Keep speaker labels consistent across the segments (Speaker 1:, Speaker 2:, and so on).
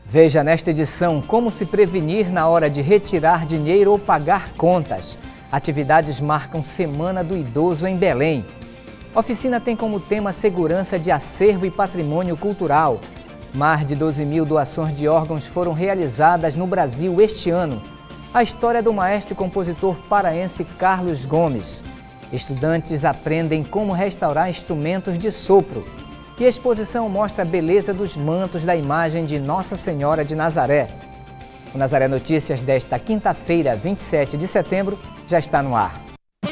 Speaker 1: Veja nesta edição como se prevenir na hora de retirar dinheiro ou pagar contas. Atividades marcam Semana do Idoso em Belém. A oficina tem como tema segurança de acervo e patrimônio cultural. Mais de 12 mil doações de órgãos foram realizadas no Brasil este ano. A história do maestro e compositor paraense Carlos Gomes. Estudantes aprendem como restaurar instrumentos de sopro. E a exposição mostra a beleza dos mantos da imagem de Nossa Senhora de Nazaré. O Nazaré Notícias desta quinta-feira, 27 de setembro, já está no ar.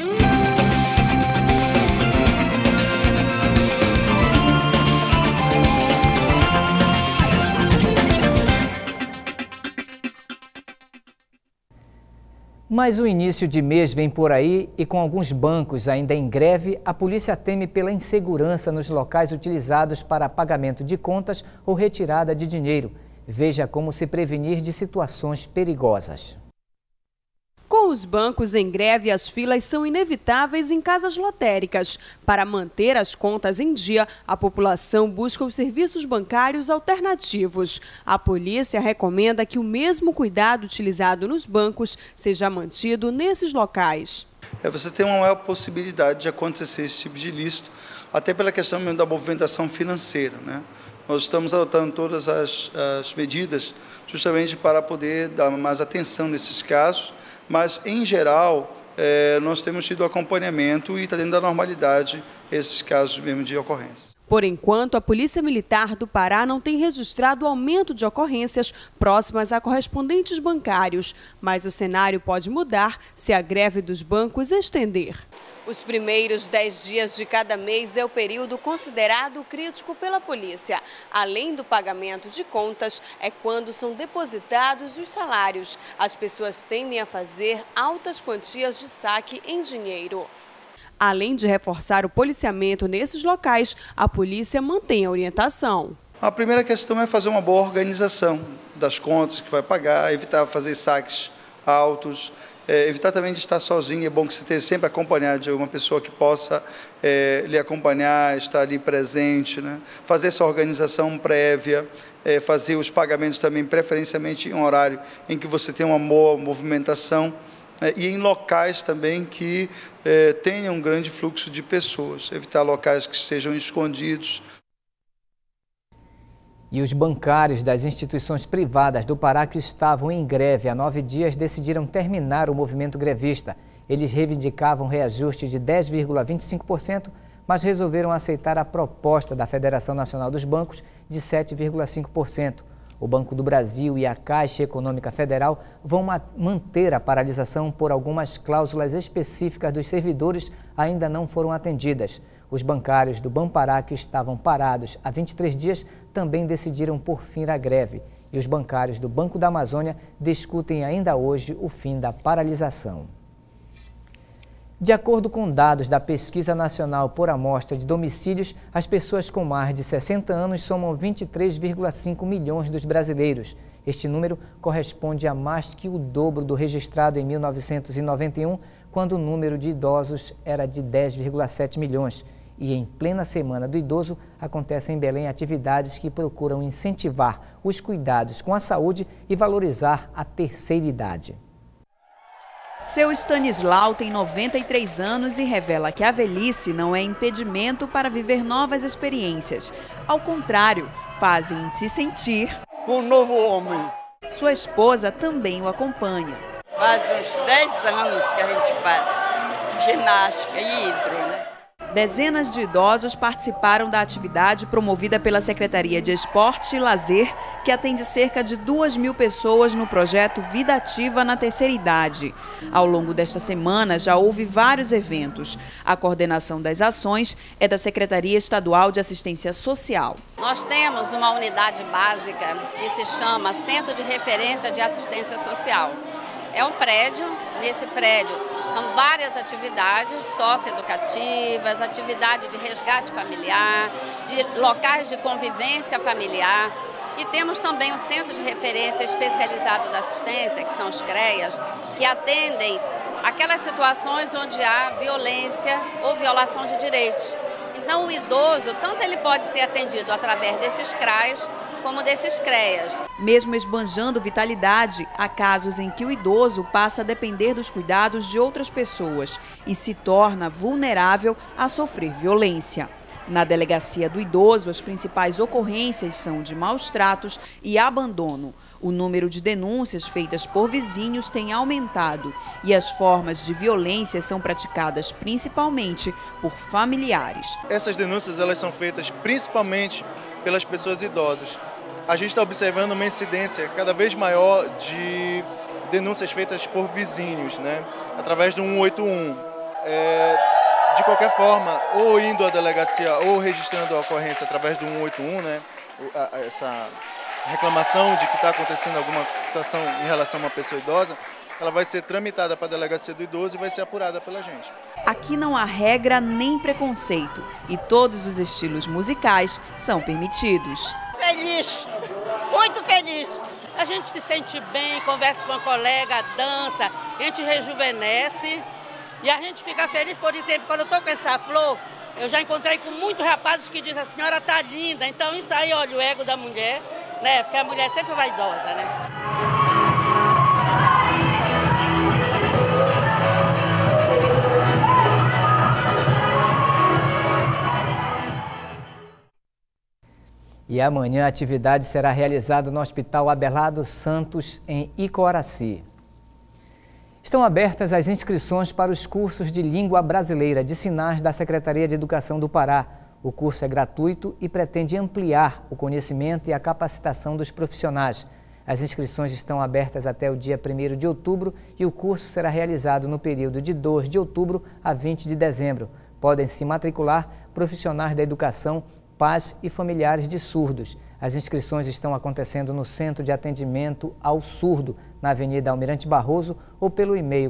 Speaker 1: Mas o início de mês vem por aí e com alguns bancos ainda em greve, a polícia teme pela insegurança nos locais utilizados para pagamento de contas ou retirada de dinheiro. Veja como se prevenir de situações perigosas.
Speaker 2: Com os bancos em greve, as filas são inevitáveis em casas lotéricas. Para manter as contas em dia, a população busca os serviços bancários alternativos. A polícia recomenda que o mesmo cuidado utilizado nos bancos seja mantido nesses locais.
Speaker 3: Você tem uma maior possibilidade de acontecer esse tipo de ilícito, até pela questão mesmo da movimentação financeira, né? Nós estamos adotando todas as medidas justamente para poder dar mais atenção nesses casos. Mas, em geral, nós temos tido acompanhamento e está dentro da normalidade esses casos mesmo de ocorrência.
Speaker 2: Por enquanto, a Polícia Militar do Pará não tem registrado aumento de ocorrências próximas a correspondentes bancários, mas o cenário pode mudar se a greve dos bancos estender. Os primeiros 10 dias de cada mês é o período considerado crítico pela polícia. Além do pagamento de contas, é quando são depositados os salários. As pessoas tendem a fazer altas quantias de saque em dinheiro. Além de reforçar o policiamento nesses locais, a polícia mantém a orientação.
Speaker 3: A primeira questão é fazer uma boa organização das contas que vai pagar, evitar fazer saques altos, evitar também de estar sozinho. É bom que você esteja sempre acompanhado de uma pessoa que possa lhe acompanhar, estar ali presente, né? Fazer essa organização prévia, fazer os pagamentos também preferencialmente em um horário em que você tem uma boa movimentação, e em locais também que tenham um grande fluxo de pessoas, evitar locais que sejam escondidos.
Speaker 1: E os bancários das instituições privadas do Pará que estavam em greve há 9 dias decidiram terminar o movimento grevista. Eles reivindicavam reajuste de 10,25%, mas resolveram aceitar a proposta da Federação Nacional dos Bancos de 7,5%. O Banco do Brasil e a Caixa Econômica Federal vão manter a paralisação por algumas cláusulas específicas dos servidores ainda não foram atendidas. Os bancários do Banpará, que estavam parados há 23 dias, também decidiram por fim a greve. E os bancários do Banco da Amazônia discutem ainda hoje o fim da paralisação. De acordo com dados da Pesquisa Nacional por Amostra de Domicílios, as pessoas com mais de 60 anos somam 23,5 milhões dos brasileiros. Este número corresponde a mais que o dobro do registrado em 1991, quando o número de idosos era de 10,7 milhões. E em plena Semana do Idoso, acontecem em Belém atividades que procuram incentivar os cuidados com a saúde e valorizar a terceira idade.
Speaker 4: Seu Stanislau tem 93 anos e revela que a velhice não é impedimento para viver novas experiências. Ao contrário, fazem se sentir
Speaker 5: um novo homem.
Speaker 4: Sua esposa também o acompanha.
Speaker 6: Faz uns 10 anos que a gente faz ginástica e hidro, né?
Speaker 4: Dezenas de idosos participaram da atividade promovida pela Secretaria de Esporte e Lazer, que atende cerca de 2.000 pessoas no projeto Vida Ativa na Terceira Idade. Ao longo desta semana já houve vários eventos. A coordenação das ações é da Secretaria Estadual de Assistência Social.
Speaker 7: Nós temos uma unidade básica que se chama Centro de Referência de Assistência Social. É um prédio, nesse prédio são várias atividades socioeducativas, atividade de resgate familiar, de locais de convivência familiar. E temos também um centro de referência especializado da assistência, que são os CREAS, que atendem aquelas situações onde há violência ou violação de direitos. Então o idoso, tanto ele pode ser atendido através desses CRAs, como desses CREAs.
Speaker 4: Mesmo esbanjando vitalidade, há casos em que o idoso passa a depender dos cuidados de outras pessoas e se torna vulnerável a sofrer violência. Na delegacia do idoso, as principais ocorrências são de maus tratos e abandono. O número de denúncias feitas por vizinhos tem aumentado e as formas de violência são praticadas principalmente por familiares.
Speaker 5: Essas denúncias elas são feitas principalmente pelas pessoas idosas. A gente está observando uma incidência cada vez maior de denúncias feitas por vizinhos, né? Através do 181. De qualquer forma, ou indo à delegacia ou registrando a ocorrência através do 181, né? Essa reclamação de que está acontecendo alguma situação em relação a uma pessoa idosa, ela vai ser tramitada para a delegacia do idoso e vai ser apurada pela gente.
Speaker 4: Aqui não há regra nem preconceito e todos os estilos musicais são permitidos.
Speaker 8: Feliz, muito feliz. A gente se sente bem, conversa com a colega, dança, a gente rejuvenesce. E a gente fica feliz, por exemplo, quando eu estou com essa flor, eu já encontrei com muitos rapazes que dizem, a senhora está linda. Então isso aí, olha, o ego da mulher, né? Porque a mulher sempre é vaidosa, né?
Speaker 1: E amanhã a atividade será realizada no Hospital Abelardo Santos, em Icoraci. Estão abertas as inscrições para os cursos de Língua Brasileira de Sinais da Secretaria de Educação do Pará. O curso é gratuito e pretende ampliar o conhecimento e a capacitação dos profissionais. As inscrições estão abertas até o dia 1º de outubro e o curso será realizado no período de 2 de outubro a 20 de dezembro. Podem se matricular profissionais da educação, pais e familiares de surdos. As inscrições estão acontecendo no Centro de Atendimento ao Surdo, na Avenida Almirante Barroso, ou pelo e-mail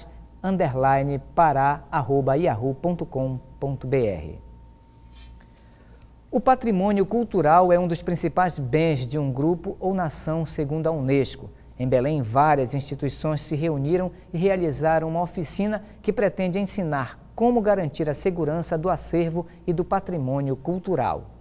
Speaker 1: cas_pará@yahoo.com.br. O patrimônio cultural é um dos principais bens de um grupo ou nação, segundo a Unesco. Em Belém, várias instituições se reuniram e realizaram uma oficina que pretende ensinar como garantir a segurança do acervo e do patrimônio cultural.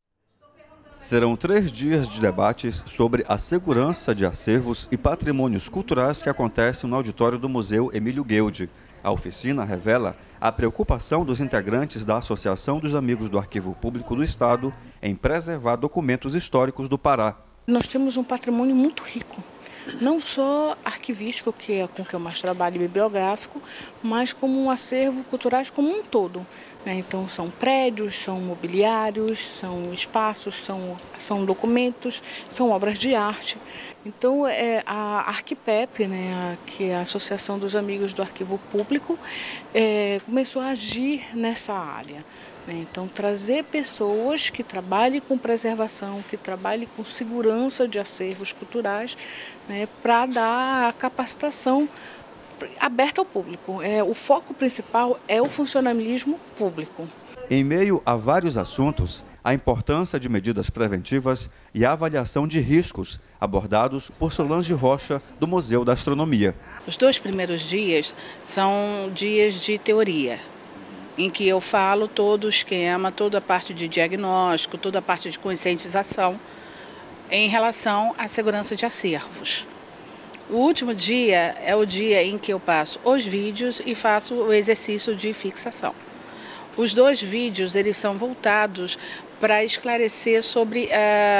Speaker 9: Serão 3 dias de debates sobre a segurança de acervos e patrimônios culturais que acontecem no auditório do Museu Emílio Gueldi. A oficina revela a preocupação dos integrantes da Associação dos Amigos do Arquivo Público do Estado em preservar documentos históricos do Pará.
Speaker 10: Nós temos um patrimônio muito rico, não só arquivístico, que é com que eu mais trabalho, bibliográfico, mas como um acervo cultural como um todo. Então são prédios, são mobiliários, são espaços, são documentos, são obras de arte. Então a Arquipep, que é a Associação dos Amigos do Arquivo Público, começou a agir nessa área. Então trazer pessoas que trabalhem com preservação, que trabalhem com segurança de acervos culturais, para dar a capacitação aberta ao público. O foco principal é o funcionalismo público.
Speaker 9: Em meio a vários assuntos, a importância de medidas preventivas e a avaliação de riscos abordados por Solange Rocha, do Museu da Astronomia.
Speaker 11: Os 2 primeiros dias são dias de teoria, em que eu falo todo o esquema, toda a parte de diagnóstico, toda a parte de conscientização em relação à segurança de acervos. O último dia é o dia em que eu passo os vídeos e faço o exercício de fixação. Os 2 vídeos eles são voltados para esclarecer sobre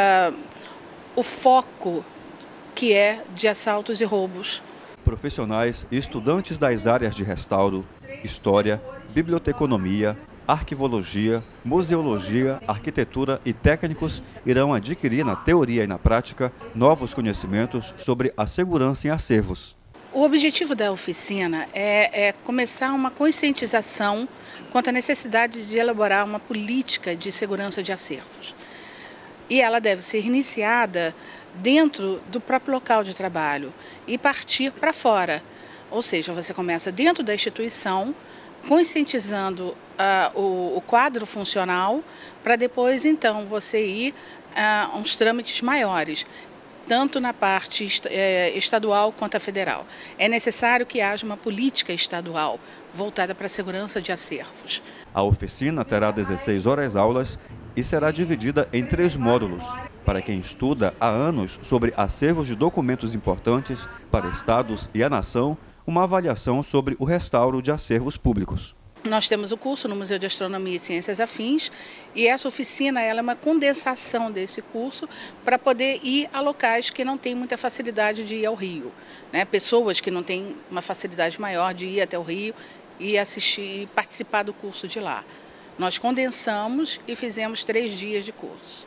Speaker 11: o foco que é de assaltos e roubos.
Speaker 9: Profissionais e estudantes das áreas de restauro, história, biblioteconomia, arquivologia, museologia, arquitetura e técnicos irão adquirir na teoria e na prática novos conhecimentos sobre a segurança em acervos.
Speaker 11: O objetivo da oficina é começar uma conscientização quanto à necessidade de elaborar uma política de segurança de acervos. E ela deve ser iniciada dentro do próprio local de trabalho e partir para fora. Ou seja, você começa dentro da instituição, conscientizando o quadro funcional, para depois, então, você ir a uns trâmites maiores, tanto na parte estadual quanto a federal. É necessário que haja uma política estadual voltada para a segurança de acervos.
Speaker 9: A oficina terá 16 horas aulas e será dividida em 3 módulos. Para quem estuda há anos sobre acervos de documentos importantes para estados e a nação, uma avaliação sobre o restauro de acervos públicos.
Speaker 11: Nós temos o curso no Museu de Astronomia e Ciências Afins e essa oficina ela é uma condensação desse curso para poder ir a locais que não têm muita facilidade de ir ao Rio, né? Pessoas que não têm uma facilidade maior de ir até o Rio e assistir, participar do curso de lá. Nós condensamos e fizemos 3 dias de curso.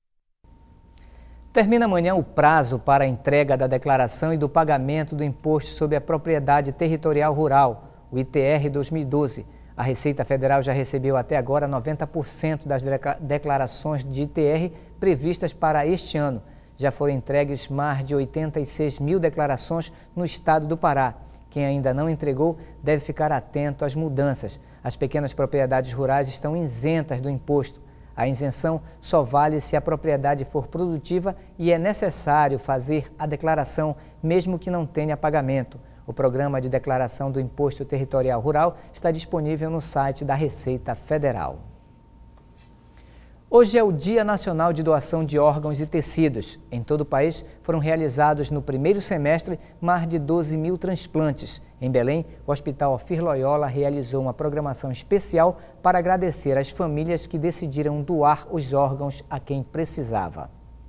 Speaker 1: Termina amanhã o prazo para a entrega da declaração e do pagamento do Imposto sobre a Propriedade Territorial Rural, o ITR 2012. A Receita Federal já recebeu até agora 90% das declarações de ITR previstas para este ano. Já foram entregues mais de 86 mil declarações no estado do Pará. Quem ainda não entregou deve ficar atento às mudanças. As pequenas propriedades rurais estão isentas do imposto. A isenção só vale se a propriedade for produtiva e é necessário fazer a declaração mesmo que não tenha pagamento. O programa de declaração do Imposto Territorial Rural está disponível no site da Receita Federal. Hoje é o Dia Nacional de Doação de Órgãos e Tecidos. Em todo o país foram realizados no primeiro semestre mais de 12 mil transplantes. Em Belém, o Hospital Ofir Loyola realizou uma programação especial para agradecer às famílias que decidiram doar os órgãos a quem precisava.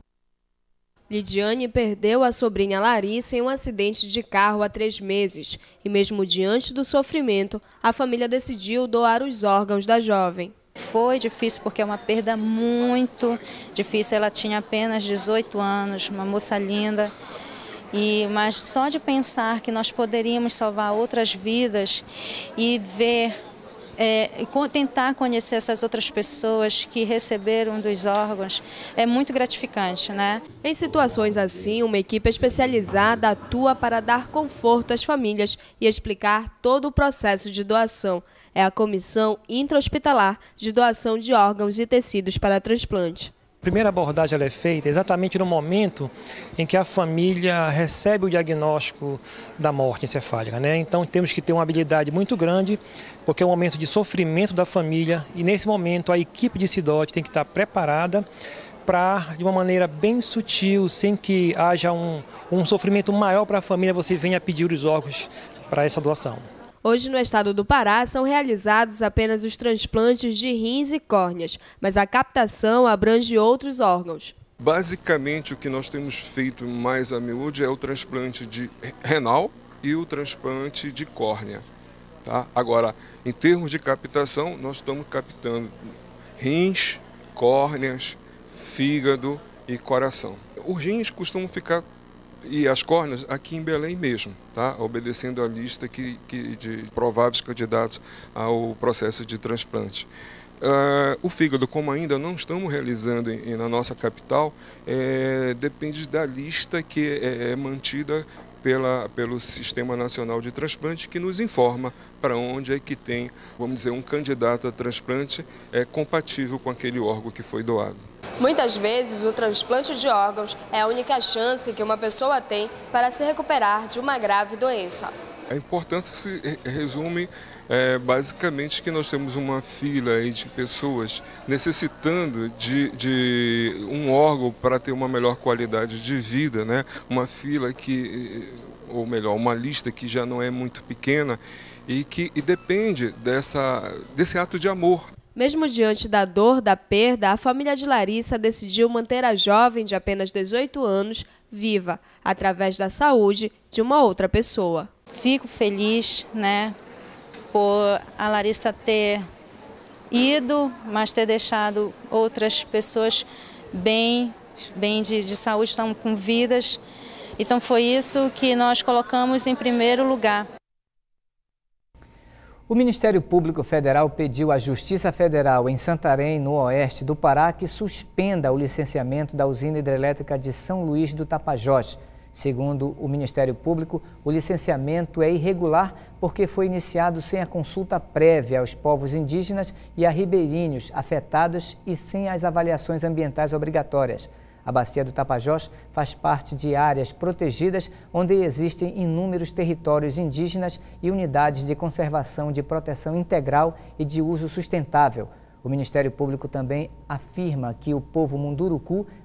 Speaker 12: Lidiane perdeu a sobrinha Larissa em um acidente de carro há 3 meses. E mesmo diante do sofrimento, a família decidiu doar os órgãos da jovem.
Speaker 13: Foi difícil porque é uma perda muito difícil. Ela tinha apenas 18 anos, uma moça linda. Mas só de pensar que nós poderíamos salvar outras vidas e ver, tentar conhecer essas outras pessoas que receberam dos órgãos, é muito gratificante, né?
Speaker 12: Em situações assim, uma equipe especializada atua para dar conforto às famílias e explicar todo o processo de doação. É a Comissão Intra-Hospitalar de Doação de Órgãos e Tecidos para Transplante.
Speaker 14: A primeira abordagem ela é feita exatamente no momento em que a família recebe o diagnóstico da morte encefálica, né? Então temos que ter uma habilidade muito grande, porque é um momento de sofrimento da família e nesse momento a equipe de CIDOT tem que estar preparada para, de uma maneira bem sutil, sem que haja um sofrimento maior para a família, você venha pedir os órgãos para essa doação.
Speaker 12: Hoje, no estado do Pará, são realizados apenas os transplantes de rins e córneas, mas a captação abrange outros órgãos.
Speaker 15: Basicamente, o que nós temos feito mais a miúde é o transplante de renal e o transplante de córnea. Tá? Agora, em termos de captação, nós estamos captando rins, córneas, fígado e coração. Os rins costumam ficar e as córneas aqui em Belém mesmo, tá? Obedecendo a lista de prováveis candidatos ao processo de transplante. O fígado, como ainda não estamos realizando na nossa capital, depende da lista que é mantida pelo Sistema Nacional de Transplante, que nos informa para onde é que tem, vamos dizer, um candidato a transplante compatível com aquele órgão que foi doado.
Speaker 12: Muitas vezes, o transplante de órgãos é a única chance que uma pessoa tem para se recuperar de uma grave doença.
Speaker 15: A importância se resume basicamente que nós temos uma fila aí de pessoas necessitando de um órgão para ter uma melhor qualidade de vida, né? Uma fila ou melhor, uma lista que já não é muito pequena e que depende desse ato de amor.
Speaker 12: Mesmo diante da dor da perda, a família de Larissa decidiu manter a jovem de apenas 18 anos viva, através da saúde de uma outra pessoa.
Speaker 13: Fico feliz, né, por a Larissa ter ido, mas ter deixado outras pessoas bem de saúde, estão com vidas. Então foi isso que nós colocamos em primeiro lugar.
Speaker 1: O Ministério Público Federal pediu à Justiça Federal em Santarém, no oeste do Pará, que suspenda o licenciamento da usina hidrelétrica de São Luís do Tapajós. Segundo o Ministério Público, o licenciamento é irregular porque foi iniciado sem a consulta prévia aos povos indígenas e a ribeirinhos afetados e sem as avaliações ambientais obrigatórias. A Bacia do Tapajós faz parte de áreas protegidas onde existem inúmeros territórios indígenas e unidades de conservação de proteção integral e de uso sustentável. O Ministério Público também afirma que o povo Munduruku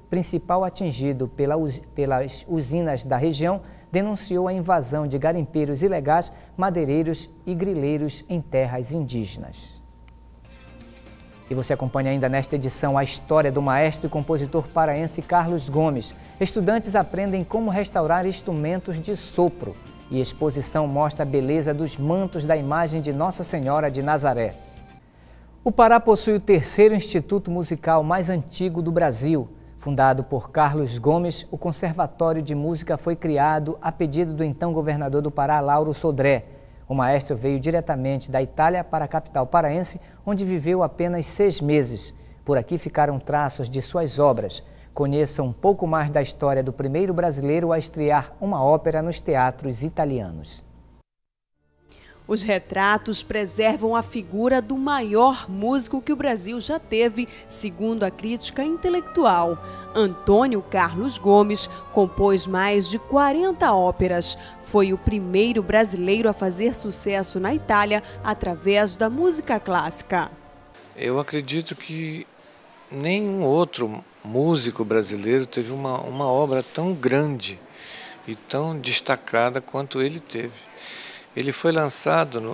Speaker 1: principal atingido pelas usinas da região, denunciou a invasão de garimpeiros ilegais, madeireiros e grileiros em terras indígenas. E você acompanha ainda nesta edição a história do maestro e compositor paraense Carlos Gomes. Estudantes aprendem como restaurar instrumentos de sopro e exposição mostra a beleza dos mantos da imagem de Nossa Senhora de Nazaré. O Pará possui o terceiro instituto musical mais antigo do Brasil. Fundado por Carlos Gomes, o Conservatório de Música foi criado a pedido do então governador do Pará, Lauro Sodré. O maestro veio diretamente da Itália para a capital paraense, onde viveu apenas 6 meses. Por aqui ficaram traços de suas obras. Conheça um pouco mais da história do primeiro brasileiro a estrear uma ópera nos teatros italianos.
Speaker 2: Os retratos preservam a figura do maior músico que o Brasil já teve, segundo a crítica intelectual. Antônio Carlos Gomes compôs mais de 40 óperas. Foi o primeiro brasileiro a fazer sucesso na Itália através da música clássica.
Speaker 16: Eu acredito que nenhum outro músico brasileiro teve uma obra tão grande e tão destacada quanto ele teve. Ele foi lançado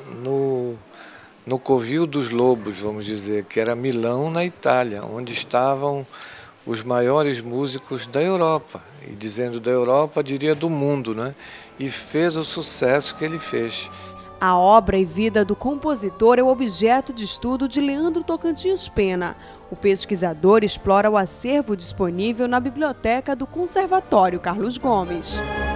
Speaker 16: no Covil dos Lobos, vamos dizer, que era Milão, na Itália, onde estavam os maiores músicos da Europa. E dizendo da Europa, diria do mundo, né? E fez o sucesso que ele fez.
Speaker 2: A obra e vida do compositor é o objeto de estudo de Leandro Tocantins Pena. O pesquisador explora o acervo disponível na biblioteca do Conservatório Carlos Gomes.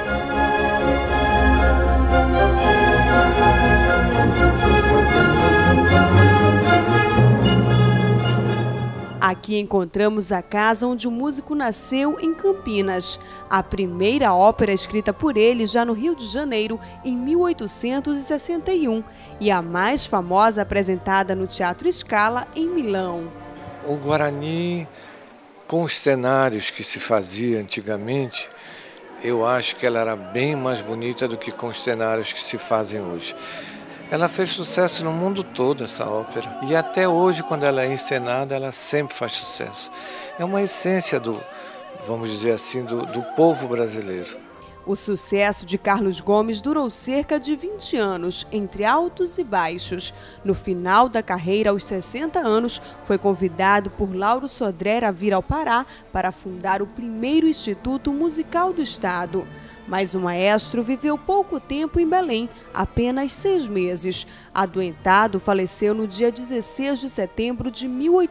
Speaker 2: Aqui encontramos a casa onde o músico nasceu, em Campinas. A primeira ópera escrita por ele já no Rio de Janeiro, em 1861, e a mais famosa apresentada no Teatro Scala, em Milão.
Speaker 16: O Guarani, com os cenários que se fazia antigamente, eu acho que ela era bem mais bonita do que com os cenários que se fazem hoje. Ela fez sucesso no mundo todo, essa ópera. E até hoje, quando ela é encenada, ela sempre faz sucesso. É uma essência vamos dizer assim, do povo brasileiro.
Speaker 2: O sucesso de Carlos Gomes durou cerca de 20 anos, entre altos e baixos. No final da carreira, aos 60 anos, foi convidado por Lauro Sodré a vir ao Pará para fundar o primeiro Instituto Musical do Estado. Mas o maestro viveu pouco tempo em Belém, apenas 6 meses. Adoentado, faleceu no dia 16 de setembro de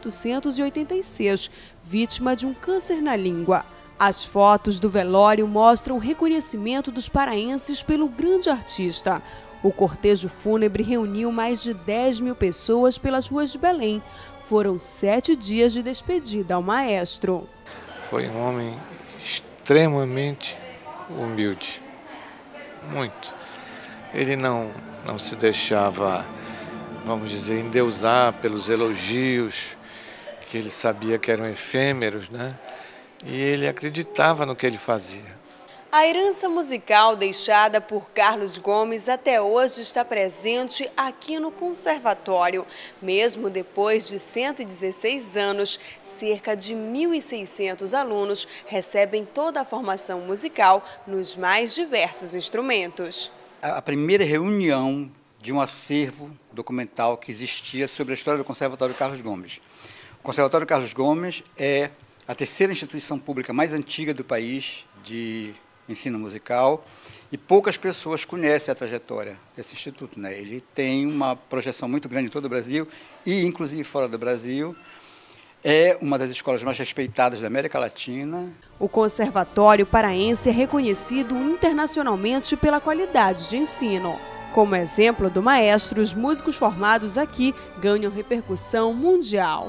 Speaker 2: 1886, vítima de um câncer na língua. As fotos do velório mostram o reconhecimento dos paraenses pelo grande artista. O cortejo fúnebre reuniu mais de 10 mil pessoas pelas ruas de Belém. Foram 7 dias de despedida ao maestro.
Speaker 16: Foi um homem extremamente humilde, muito. Ele não se deixava, vamos dizer, endeusar pelos elogios, que ele sabia que eram efêmeros, né? E ele acreditava no que ele fazia.
Speaker 2: A herança musical deixada por Carlos Gomes até hoje está presente aqui no Conservatório. Mesmo depois de 116 anos, cerca de 1.600 alunos recebem toda a formação musical nos mais diversos instrumentos.
Speaker 17: A primeira reunião de um acervo documental que existia sobre a história do Conservatório Carlos Gomes. O Conservatório Carlos Gomes é a terceira instituição pública mais antiga do país de ensino musical, e poucas pessoas conhecem a trajetória desse instituto, né? Ele tem uma projeção muito grande em todo o Brasil e, inclusive, fora do Brasil. É uma das escolas mais respeitadas da América Latina.
Speaker 2: O Conservatório Paraense é reconhecido internacionalmente pela qualidade de ensino. Como exemplo do maestro, os músicos formados aqui ganham repercussão mundial.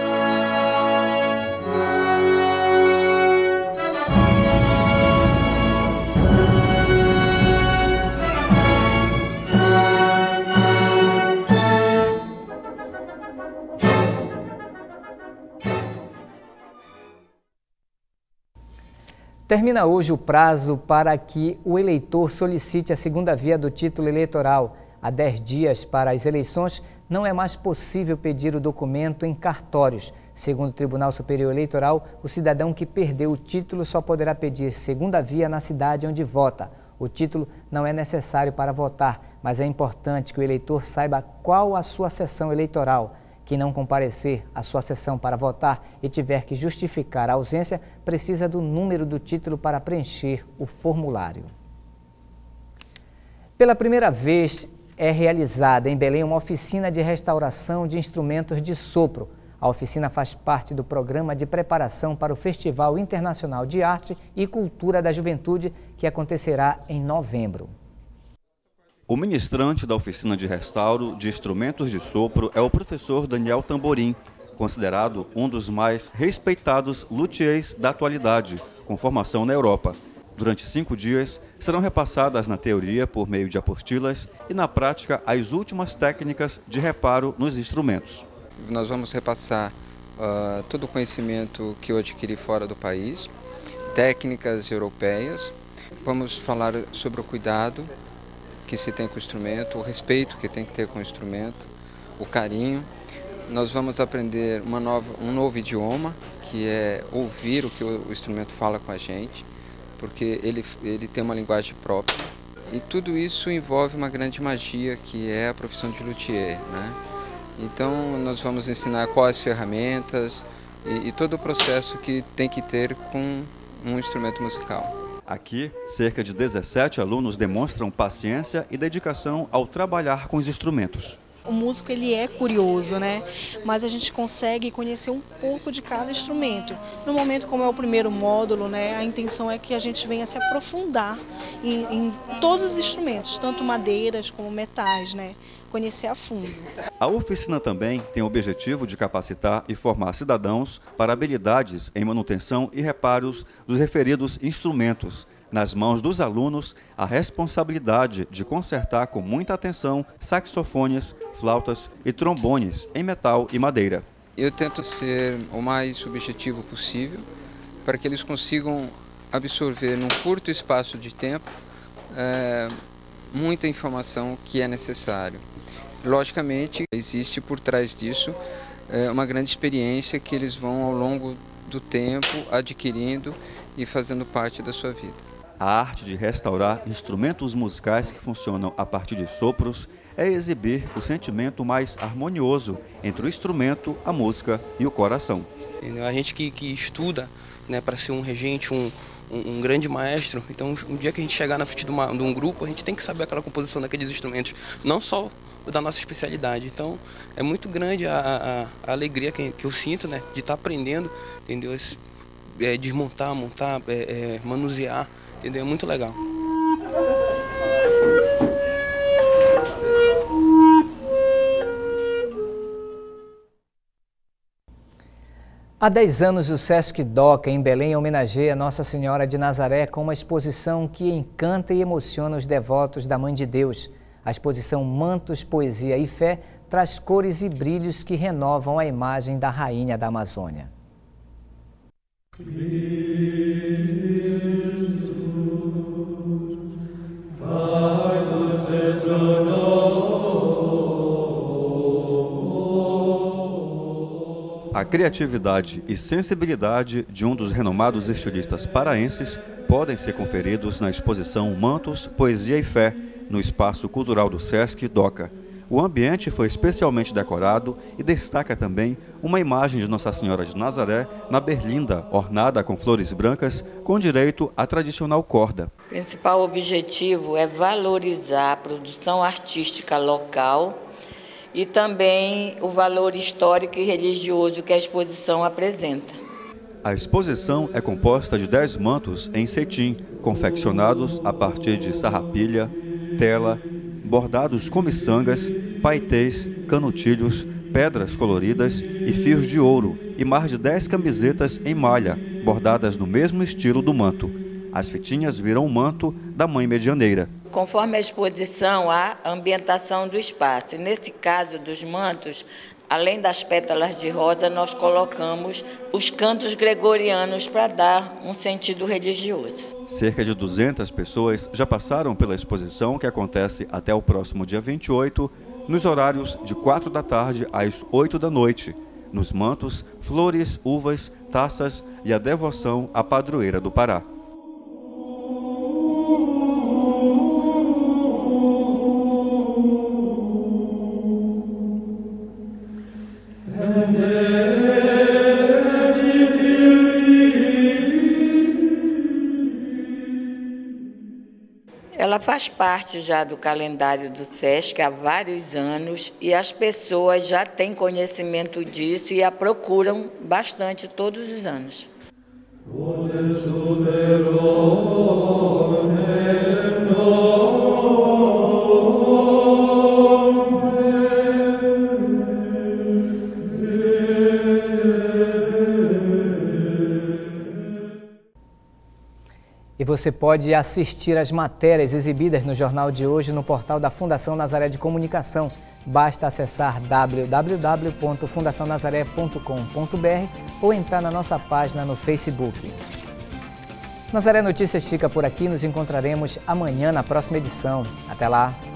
Speaker 1: Termina hoje o prazo para que o eleitor solicite a segunda via do título eleitoral. Há 10 dias para as eleições, não é mais possível pedir o documento em cartórios. Segundo o Tribunal Superior Eleitoral, o cidadão que perdeu o título só poderá pedir segunda via na cidade onde vota. O título não é necessário para votar, mas é importante que o eleitor saiba qual a sua sessão eleitoral. Quem não comparecer à sua sessão para votar e tiver que justificar a ausência, precisa do número do título para preencher o formulário. Pela primeira vez, é realizada em Belém uma oficina de restauração de instrumentos de sopro. A oficina faz parte do programa de preparação para o Festival Internacional de Arte e Cultura da Juventude, que acontecerá em novembro.
Speaker 9: O ministrante da oficina de restauro de instrumentos de sopro é o professor Daniel Tamborim, considerado um dos mais respeitados luthiers da atualidade, com formação na Europa. Durante 5 dias, serão repassadas na teoria, por meio de apostilas, e na prática, as últimas técnicas de reparo nos instrumentos.
Speaker 18: Nós vamos repassar todo o conhecimento que eu adquiri fora do país, técnicas europeias. Vamos falar sobre o cuidado que se tem com o instrumento, o respeito que tem que ter com o instrumento, o carinho. Nós vamos aprender um novo idioma, que é ouvir o que o instrumento fala com a gente, porque ele tem uma linguagem própria. E tudo isso envolve uma grande magia, que é a profissão de luthier, né? Então nós vamos ensinar quais ferramentas e todo o processo que tem que ter com um instrumento musical.
Speaker 9: Aqui, cerca de 17 alunos demonstram paciência e dedicação ao trabalhar com os instrumentos.
Speaker 19: O músico ele é curioso, né? Mas a gente consegue conhecer um pouco de cada instrumento. No momento, como é o primeiro módulo, né? A intenção é que a gente venha se aprofundar em todos os instrumentos, tanto madeiras como metais, né? Conhecer a fundo.
Speaker 9: A oficina também tem o objetivo de capacitar e formar cidadãos para habilidades em manutenção e reparos dos referidos instrumentos. Nas mãos dos alunos, a responsabilidade de consertar com muita atenção saxofones, flautas e trombones em metal e madeira.
Speaker 18: Eu tento ser o mais objetivo possível para que eles consigam absorver num curto espaço de tempo muita informação que é necessário. Logicamente, existe por trás disso uma grande experiência que eles vão ao longo do tempo adquirindo e fazendo parte da sua vida.
Speaker 9: A arte de restaurar instrumentos musicais que funcionam a partir de sopros é exibir o sentimento mais harmonioso entre o instrumento, a música e o coração.
Speaker 20: A gente que estuda, né, para ser um regente, um grande maestro, então um dia que a gente chegar na frente de um grupo, a gente tem que saber aquela composição daqueles instrumentos, não só da nossa especialidade. Então é muito grande a alegria que eu sinto, né, de estar aprendendo, entendeu? Desmontar, montar, manusear, entendeu? É muito legal.
Speaker 1: Há 10 anos, o Sesc Doca, em Belém, homenageia Nossa Senhora de Nazaré com uma exposição que encanta e emociona os devotos da Mãe de Deus. A exposição Mantos, Poesia e Fé traz cores e brilhos que renovam a imagem da Rainha da Amazônia.
Speaker 9: A criatividade e sensibilidade de um dos renomados estilistas paraenses podem ser conferidos na exposição Mantos, Poesia e Fé, no Espaço Cultural do Sesc Doca. O ambiente foi especialmente decorado e destaca também uma imagem de Nossa Senhora de Nazaré na berlinda, ornada com flores brancas, com direito à tradicional corda.
Speaker 21: O principal objetivo é valorizar a produção artística local e também o valor histórico e religioso que a exposição apresenta.
Speaker 9: A exposição é composta de 10 mantos em cetim, confeccionados a partir de sarrapilha, tela, bordados com miçangas, paetês, canutilhos, pedras coloridas e fios de ouro, e mais de 10 camisetas em malha, bordadas no mesmo estilo do manto. As fitinhas viram o manto da Mãe Medianeira.
Speaker 21: Conforme a exposição, há ambientação do espaço. Nesse caso dos mantos, além das pétalas de rosa, nós colocamos os cantos gregorianos para dar um sentido religioso.
Speaker 9: Cerca de 200 pessoas já passaram pela exposição, que acontece até o próximo dia 28, nos horários de 4 da tarde às 8 da noite, nos mantos, flores, uvas, taças e a devoção à padroeira do Pará.
Speaker 21: Ela faz parte já do calendário do SESC há vários anos e as pessoas já têm conhecimento disso e a procuram bastante todos os anos.
Speaker 1: E você pode assistir às matérias exibidas no Jornal de Hoje no portal da Fundação Nazaré de Comunicação. Basta acessar www.fundacionazaré.com.br ou entrar na nossa página no Facebook. Nazaré Notícias fica por aqui, nos encontraremos amanhã na próxima edição. Até lá!